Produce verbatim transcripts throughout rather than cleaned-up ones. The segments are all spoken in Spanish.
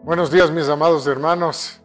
Buenos días, mis amados hermanos.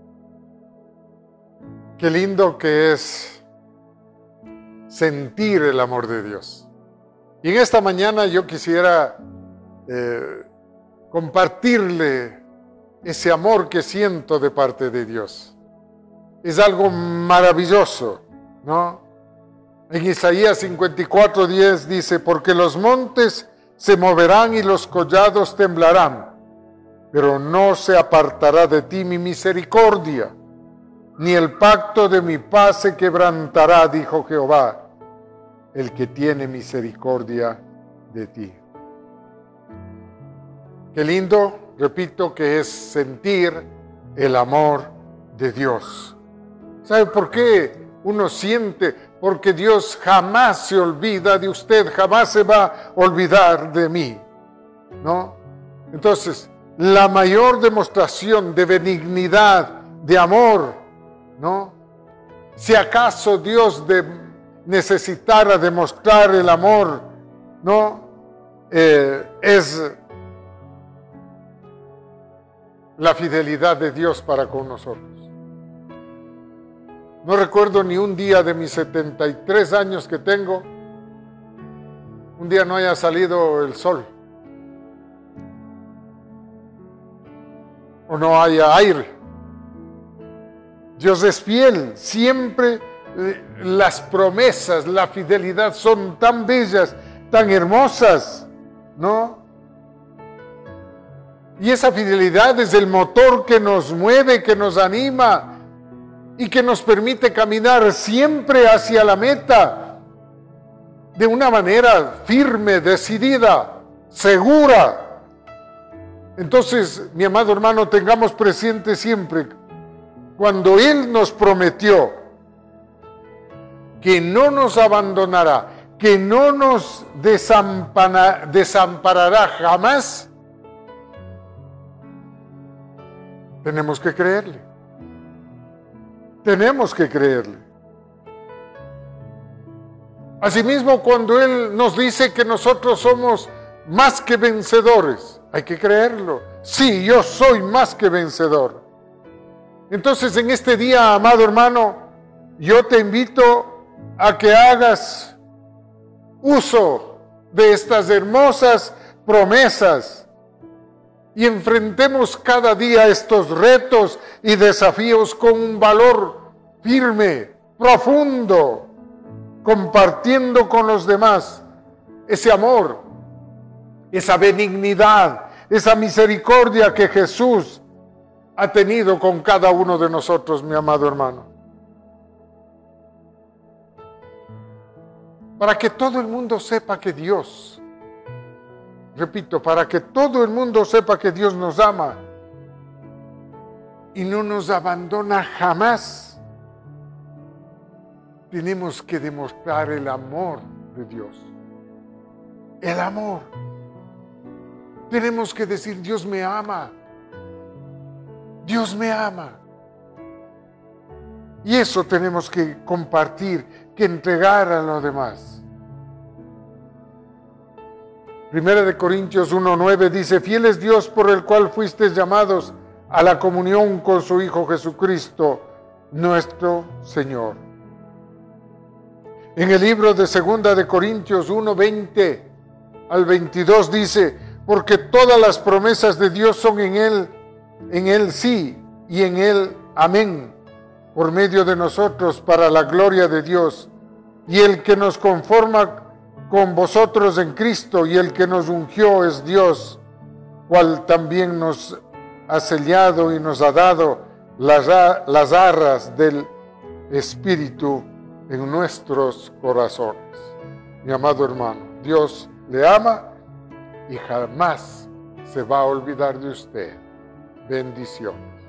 Qué lindo que es sentir el amor de Dios. Y en esta mañana yo quisiera eh, compartirle ese amor que siento de parte de Dios. Es algo maravilloso, ¿no? En Isaías cincuenta y cuatro, diez dice: porque los montes se moverán y los collados temblarán, pero no se apartará de ti mi misericordia, ni el pacto de mi paz se quebrantará, dijo Jehová, el que tiene misericordia de ti. Qué lindo, repito, que es sentir el amor de Dios. ¿Sabe por qué uno siente? Porque Dios jamás se olvida de usted, jamás se va a olvidar de mí, ¿no? Entonces, la mayor demostración de benignidad, de amor, ¿no? Si acaso Dios de, necesitara demostrar el amor, ¿no? Eh, es la fidelidad de Dios para con nosotros. No recuerdo ni un día de mis setenta y tres años que tengo, un día no haya salido el sol, o no haya aire. Dios es fiel, siempre eh, las promesas, la fidelidad son tan bellas, tan hermosas, ¿no? Y esa fidelidad es el motor que nos mueve, que nos anima y que nos permite caminar siempre hacia la meta de una manera firme, decidida, segura. Entonces, mi amado hermano, tengamos presente siempre, cuando Él nos prometió que no nos abandonará, que no nos desampara, desamparará jamás, tenemos que creerle. Tenemos que creerle. Asimismo, cuando Él nos dice que nosotros somos más que vencedores, hay que creerlo. Sí, yo soy más que vencedor. Entonces, en este día, amado hermano, yo te invito a que hagas uso de estas hermosas promesas y enfrentemos cada día estos retos y desafíos con un valor firme, profundo, compartiendo con los demás ese amor, esa benignidad, esa misericordia que Jesús ha tenido con cada uno de nosotros, mi amado hermano. Para que todo el mundo sepa que Dios, repito, para que todo el mundo sepa que Dios nos ama y no nos abandona jamás, tenemos que demostrar el amor de Dios. El amor. Tenemos que decir: Dios me ama. Dios me ama. Y eso tenemos que compartir, que entregar a los demás. Primera de Corintios uno nueve dice: fiel es Dios por el cual fuisteis llamados a la comunión con su Hijo Jesucristo, nuestro Señor. En el libro de Segunda de Corintios uno veinte al veintidós dice: porque todas las promesas de Dios son en Él, en Él sí y en Él amén, por medio de nosotros para la gloria de Dios. Y el que nos conforma con vosotros en Cristo y el que nos ungió es Dios, cual también nos ha sellado y nos ha dado las, las arras del Espíritu en nuestros corazones. Mi amado hermano, Dios le ama y jamás se va a olvidar de usted. Bendiciones.